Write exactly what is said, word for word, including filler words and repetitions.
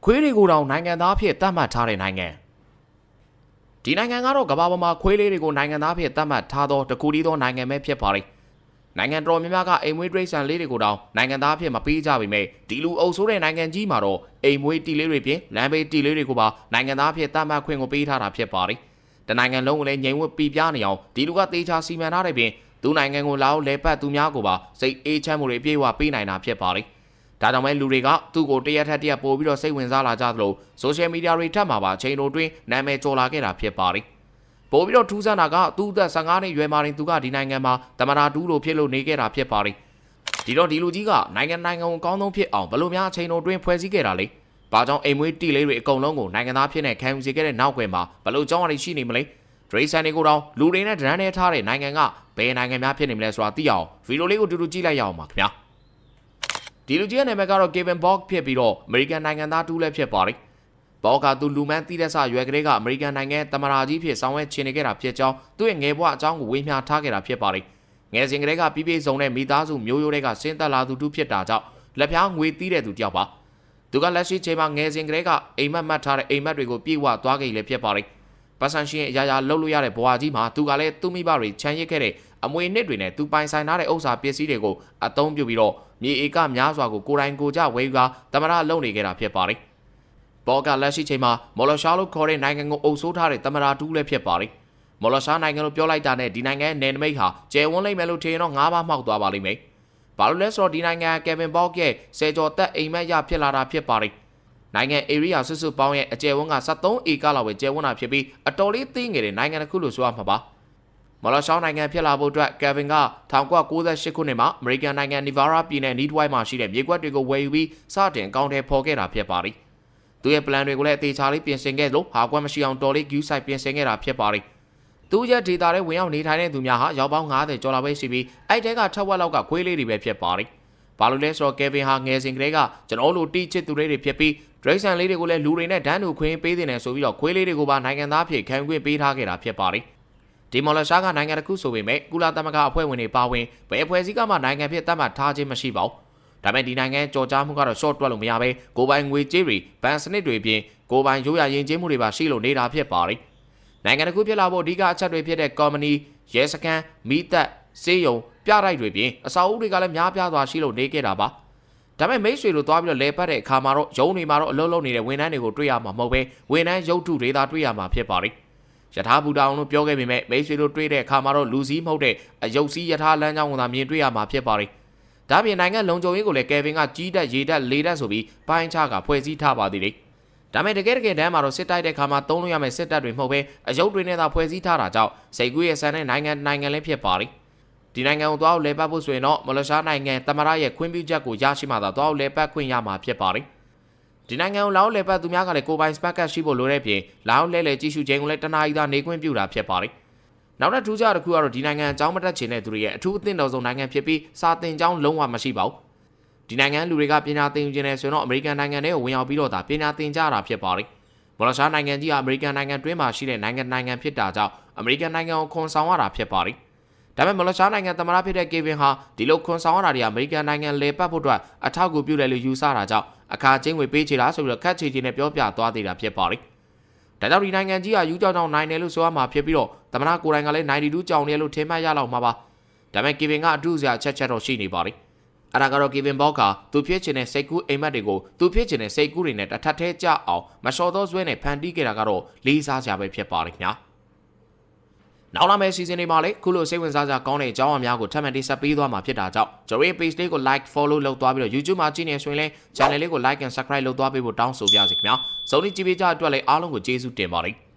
ခွေးတွေကိုတောင်နိုင်ငံသားဖြစ်သတ်မှတ်ထားတဲ့နိုင်ငံဒီနိုင်ငံကတော့ကမ္ဘာပေါ်မှာခွေးလေးတွေကိုနိုင်ငံသားဖြစ်သတ်မှတ်ထားသောတကူတည်းသောနိုင်ငံပဲဖြစ်ပါလိမ့်နိုင်ငံတော်များများကအိမ်မွေးတိရစ္ဆာန်လေးတွေကိုတောင်နိုင်ငံသားဖြစ်မပေးကြပေမဲ့ဒီလူအုပ်ဆိုးတဲ့နိုင်ငံကြီးမှာတော့အိမ်မွေးတီလေးတွေပြင်လမ်းဘေးတီလေးတွေကိုပါနိုင်ငံသားဖြစ်သတ်မှတ်ခွင့်ကိုပေးထားတာဖြစ်ပါလိမ့်တနိုင်ငံလုံးကိုလည်းငြိမ်ဝှက်ပြပြနေအောင်ဒီလူကတေချာစီမံထားတဲ့ပြင်သူနိုင်ငံကိုလာအောင်လဲပတ်သူများကိုပါစိတ်အေးချမ်းမှုတွေပြေဝပေးနိုင်တာဖြစ်ပါလိမ့်ဒါကြောင့်မဲလူတွေကသူ့ကိုတရက်ထက်တရက်ပို့ပြီးတော့စိတ်ဝင်စားလာကြသလိုဆိုရှယ်မီဒီယာတွေထပ်မှာပါချိန်တိုတွင်းနာမည်ကျော်လာခဲ့တာဖြစ်ပါလိမ့်ပို့ပြီးတော့ထူးဆန်းတာကသူ့အသက်ဆယ်ငါးနှစ်ရွယ်မှာတင်သူကဒီနိုင်ငံမှာတမနာတူးလိုဖြစ်လို့နေခဲ့တာဖြစ်ပါလိမ့်ဒီတော့ဒီလူကြီးကနိုင်ငံနိုင်ငံကိုအကောင်းဆုံးဖြစ်အောင်ဘယ်လိုများချိန်တိုတွင်းဖွဲ့စည်းခဲ့တာလဲဘာကြောင့်အိမ်မွေးတီလေးတွေအကုန်လုံးကိုနိုင်ငံသားဖြစ်နေခံယူစေခဲ့တဲ့နောက်ွယ်မှာဘယ်လိုကြောင်းရည်ရှိနေမလဲဒရိဆန်တွေကိုတော့လူတွေနဲ့ဒရန်နဲ့ထားတဲ့နိုင်ငံကဘယ်နိုင်ငံများဖြစ်နေမလဲဆိုတာသိအောင်ဗီဒီယိုလေးကိုတူတူကြည့်လိုက်ရအောင်ပါခင်ဗျာဒီလူကြီးရဲ့နာမည်ကတော့ Kevin Bogg ဖြစ်ပြီးတော့အမေရိကန်နိုင်ငံသားတူးလည်းဖြစ်ပါလိမ့်ဘော့ကသူလူမန်းတီးတဲ့ဆရွယ်ကလေးကအမေရိကန်နိုင်ငံတမရာကြီးဖြစ်ဆောင်ရွက်ချင်နေခဲ့တာဖြစ်ကြောင်းသူ့ရဲ့ငယ်ဘဝအကြောင်းကိုဝေမျှထားခဲ့တာဖြစ်ပါလိမ့်ငယ်စဉ်ကလေးကပြည့်ပြည့်စုံတဲ့မိသားစုမျိုးရိုးတွေကဆင်းသက်လာသူတူဖြစ်တာကြောင့်လက်ပြားငွေတီးတဲ့သူတယောက်ပါသူကလက်ရှိချိန်မှာငယ်စဉ်ကလေးကအိမ်မက်မှတ်ထားတဲ့အိမ်မက်တွေကိုပြေဝသွားခဲ့လည်းဖြစ်ပါလိမ့်ပတ်စံရှင်အရာရာလှုပ်လို့ရတဲ့ဘဝကြီးမှာသူကလည်းသူ့မိဘတွေချမ်းရစ်ခဲ့တဲ့အမွေနှစ်တွေနဲ့သူပိုင်ဆိုင်ထားတဲ့ဥစ္စာပစ္စည်းတွေကိုအသုံးပြုပြီးတော့မြေဧကများစွာကိုကိုယ်တိုင်ကိုကြဝယ်ယူကာတမရလုံနေခဲ့တာဖြစ်ပါလိမ့်ဘောကလက်ရှိချိန်မှာမော်လရှာလို့ခေါ်တဲ့နိုင်ငံကိုအုပ်စိုးထားတဲ့တမရတူးလည်းဖြစ်ပါလိမ့်မော်လရှာနိုင်ငံလို့ပြောလိုက်တာနဲ့ဒီနိုင်ငံရဲ့နယ်နိမိတ်ဟာကျယ်ဝန်းလိမ့်မယ်လို့ထင်ရင်တော့ငါးပါးမှောက်သွားပါလိမ့်မယ်ဘာလို့လဲဆိုတော့ဒီနိုင်ငံကယ်ဗင်ဘော့ရဲ့ဆယ်ကျော်သက်အိမ်မက်ရဖြစ်လာတာဖြစ်ပါလိမ့်နိုင်ငံ area စုစုပေါင်းရဲ့အကျယ်ဝန်းကဆယ်သုံးဧကလောက်ပဲကျယ်ဝန်းတာဖြစ်ပြီးအတော်လေးသေးငယ်တဲ့နိုင်ငံတစ်ခုလို့ဆိုရမှာပါမော်လရှောင်းနိုင်ငံဖြစ်လာဖို့အတွက်ကယ်ဗင်က၁၉၉၈ခုနှစ်မှာအမေရိကန်နိုင်ငံနီဗာရာပြည်နယ်နီးတစ်ဝိုက်မှာရှိတဲ့မြေကွက်တွေကိုဝယ်ယူပြီးစတင်အကောင့်ထဲပေါ်ခဲ့တာဖြစ်ပါလိမ့်သူရဲ့ plan တွေကိုလည်းအသေးချာလေးပြင်ဆင်ခဲ့လို့ဟာကွက်မရှိအောင်တော်လေး queue site ပြင်ဆင်ခဲ့တာဖြစ်ပါလိမ့်သူရဲ့ data တွေဝင်ရောက်နေထိုင်တဲ့သူများဟာရောက်ပေါင်းငါးဆယ်ကျော်လာပဲရှိပြီးအဲ့တဲကထက်ဝက်လောက်ကခွေးလေးတွေပဲဖြစ်ပါလိမ့်ဘာလို့လဲဆိုတော့ကယ်ဗင်ဟာငယ်စဉ်ကလေးကကျွန်တော်တို့တီးချစ်သူတွေဖြစ်ပြီးဒရိဆန်လေးတွေကိုလည်းလူတွေနဲ့ဒန်းတူခွင့်ပေးနေတယ်ဆိုပြီးတော့ခွေးလေးတွေကိုပါနိုင်ငံသားဖြစ်ခံခွင့်ပေးထားခဲ့တာဖြစ်ပါလိမ့်ဒီမော်လရှာကနိုင်ငံတစ်ခုဆိုပေမဲ့ကုလသမဂ္ဂအဖွဲ့ဝင်တွေပါဝင်ဘယ်အဖွဲ့အစည်းကမှနိုင်ငံဖြစ်သတ်မှတ်ထားခြင်းမရှိပါဘူးဒါပေမဲ့ဒီနိုင်ငံကြော်ကြားမှုကတော့ short တွက်လို့မရဘဲကိုပိုင်ငွေကြေးတွေဘဏ်စနစ်တွေပြင်ကိုပိုင်ရိုးရာယဉ်ကျေးမှုတွေပါရှိလို့နေတာဖြစ်ပါလိမ့်နိုင်ငံတစ်ခုဖြစ်လာဖို့အဓိကအချက်တွေဖြစ်တဲ့ company ရဲစခန်းမိသက်စေယုံပြတိုက်တွေပြင်အစာအုပ်တွေကလည်းများပြားစွာရှိလို့နေခဲ့တာပါဒါပေမဲ့မိတ်ဆွေတို့သွားပြီးတော့လဲပတ်တဲ့အခါမှာတော့ရုံးတွေမှာတော့အလုံးလုံးနေတဲ့ဝန်ထမ်းတွေကိုတွေ့ရမှာမဟုတ်ပဲဝန်ထမ်းရုပ်ထုတွေသာတွေ့ရမှာဖြစ်ပါလိမ့်ယထာဘူတောင်လို့ပြောခဲ့ပေမဲ့မိတ်ဆွေတို့တွေ့တဲ့အခါမှာတော့လူစည်းမဟုတ်တဲ့အယုတ်စည်းယထာလမ်းကြောင်းကိုသာမြင်တွေ့ရမှာဖြစ်ပါလိမ့်ဒါပြင်နိုင်ငံလုံခြုံရေးကိုလည်းကယ်ဗင်ကကြီးတက်ရေတက်လေတက်ဆိုပြီးပိုင်းခြားကဖွဲ့စည်းထားပါသေးတယ်ဒါမဲ့တကယ်တကယ်တမ်းမှာတော့စစ်တိုက်တဲ့ခါမှာသုံးလို့ရမယ့်စစ်တပ်တွေမဟုတ်ပဲအယုတ်တွေနဲ့သာဖွဲ့စည်းထားတာကြောင့်စိတ်ကူးရဲ့ဆန်တဲ့နိုင်ငံနိုင်ငံလည်းဖြစ်ပါလိမ့်ဒီနိုင်ငံကိုသွားအောင်လဲပတ်ဖို့ဆိုရင်တော့မလရှားနိုင်ငံတမရရဲ့ခွင့်ပြုချက်ကိုရရှိမှသာသွားအောင်လဲပတ်ခွင့်ရမှာဖြစ်ပါလိမ့်ဒီနိုင်ငံကိုလာအောင်လဲပတ်သူများကလည်းကိုပိုင်စပတ်ကတ်ရှိဖို့လိုတဲ့ပြင်လာအောင်လဲလဲကြည့်ရှုခြင်းကိုလည်းတနားရီသာနေခွင့်ပြုတာဖြစ်ပါလိမ့်နောက်ထပ်ထူးခြားတစ်ခုကတော့ဒီနိုင်ငံအကြောင်းမတက်ချင်တဲ့သူတွေရဲ့အထူးအသင့်တော်ဆုံးနိုင်ငံဖြစ်ပြီးစာသင်ကျောင်းလုံးဝမရှိပါဘူးဒီနိုင်ငံလူတွေကပညာသင်ယူခြင်းနဲ့ဆိုရင်တော့အမေရိကန်နိုင်ငံထဲကိုဝင်ရောက်ပြီးတော့ဒါပညာသင်ကြတာဖြစ်ပါလိမ့်မော်လရှားနိုင်ငံကြီးကအမေရိကန်နိုင်ငံတွင်းမှာရှိတဲ့နိုင်ငံနိုင်ငံဖြစ်တာကြောင့်အမေရိကန်နိုင်ငံကိုခွန်ဆောင်ရတာဖြစ်ပါလိမ့်ဒါပေမဲ့မော်လရှားနိုင်ငံသမ္မတဖြစ်တဲ့ကေဗင်ဟာဒီလိုခွန်ဆောင်ရတာတွေအမေရိကန်နိုင်ငံလေပတ်ဖို့အတွက်အထောက်အကူပြုတယ်လို့ယူဆတာကြောင့်အခါချင်းဝေပေးချေတာဆိုပြီးတော့ခက်ချေချေနဲ့ပြောပြသွားသေးတာဖြစ်ပါလိမ့်ဒါကြောင့်ဒီနိုင်ငံကြီးကယူကြောင်ကြောင်နိုင်တယ်လို့ဆိုရမှာဖြစ်ပြီးတော့သမ္မတကိုယ်တိုင်ကလည်းninety twoကြောင်တယ်လို့ထင်မှတ်ရလောက်မှာပါဒါပေမဲ့ကေဗင်ကအထူးစရာချက်ချက်တော့ရှိနေပါလိမ့်အဲ့ဒါကတော့ကေဗင်ဘော့ကသူဖြစ်ချင်တဲ့စိတ်ကူးအိမ်မက်တွေကိုသူဖြစ်ချင်တဲ့စိတ်ကူးတွေနဲ့တထက်ထဲကြအောင်မလျှော်သောဆွဲနဲ့ဖန်တီးခဲ့တာကတော့လေးစားစရာပဲဖြစ်ပါလိမ့်ခင်ဗျာနောက်လာမယ့် season တွေမှာလည်းခုလိုစိတ်ဝင်စားစရာကောင်းတဲ့အကြောင်းအရာများကိုထပ်မံတင်ဆက်ပေးသွားမှာဖြစ်တာကြောင့်ကျွန်တော်ရဲ့ page လေးကို like follow လုပ်သွားပြီးတော့ YouTube မှာကြည့်နေဆိုရင်လည်း channel လေးကို like and subscribe လုပ်သွားပေးဖို့တောင်းဆိုပါရစေခင်ဗျာစုံလင်ကြည့်ပေးကြတဲ့အတွက်လည်းအားလုံးကိုကျေးဇူးတင်ပါတယ်